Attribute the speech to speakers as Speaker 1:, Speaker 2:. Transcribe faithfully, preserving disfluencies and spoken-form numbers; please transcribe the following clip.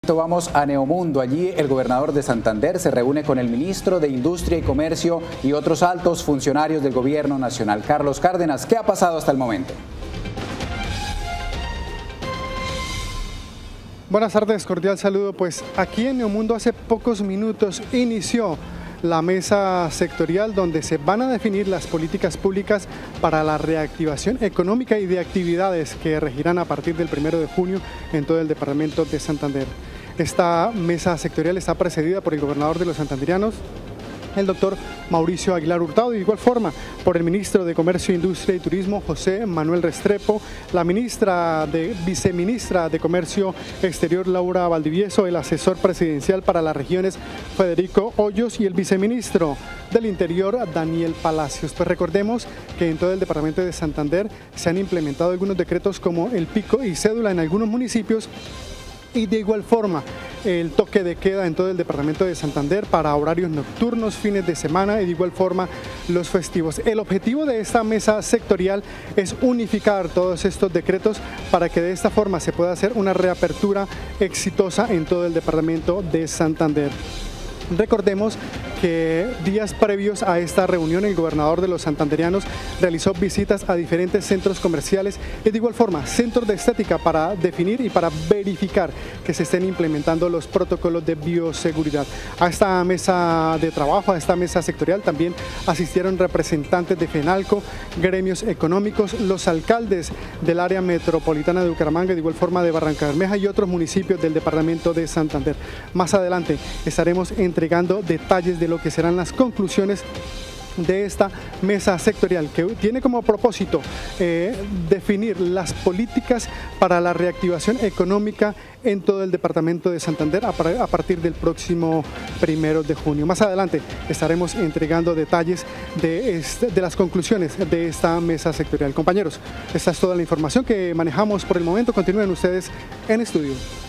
Speaker 1: Vamos a Neomundo. Allí el gobernador de Santander se reúne con el ministro de Industria y Comercio y otros altos funcionarios del gobierno nacional. Carlos Cárdenas, ¿qué ha pasado hasta el momento?
Speaker 2: Buenas tardes, cordial saludo. Pues aquí en Neomundo hace pocos minutos inició la mesa sectorial donde se van a definir las políticas públicas para la reactivación económica y de actividades que regirán a partir del primero de junio en todo el departamento de Santander. Esta mesa sectorial está precedida por el gobernador de los santanderianos, el doctor Mauricio Aguilar Hurtado, de igual forma por el ministro de Comercio, Industria y Turismo, José Manuel Restrepo, la ministra de, viceministra de Comercio Exterior, Laura Valdivieso, el asesor presidencial para las regiones, Federico Hoyos, y el viceministro del Interior, Daniel Palacios. Pues recordemos que en todo el departamento de Santander se han implementado algunos decretos como el pico y cédula en algunos municipios, y de igual forma el toque de queda en todo el departamento de Santander para horarios nocturnos, fines de semana y de igual forma los festivos. El objetivo de esta mesa sectorial es unificar todos estos decretos para que de esta forma se pueda hacer una reapertura exitosa en todo el departamento de Santander. Recordemos que días previos a esta reunión el gobernador de los santanderianos realizó visitas a diferentes centros comerciales y de igual forma centros de estética para definir y para verificar que se estén implementando los protocolos de bioseguridad. A esta mesa de trabajo, a esta mesa sectorial también asistieron representantes de FENALCO, gremios económicos, los alcaldes del área metropolitana de Bucaramanga y de igual forma de Barrancabermeja y otros municipios del departamento de Santander. Más adelante estaremos entregando detalles de lo que serán las conclusiones de esta mesa sectorial, que tiene como propósito eh, definir las políticas para la reactivación económica en todo el departamento de Santander a, a partir del próximo primero de junio. Más adelante estaremos entregando detalles de, este, de las conclusiones de esta mesa sectorial. Compañeros, esta es toda la información que manejamos por el momento. Continúen ustedes en estudio.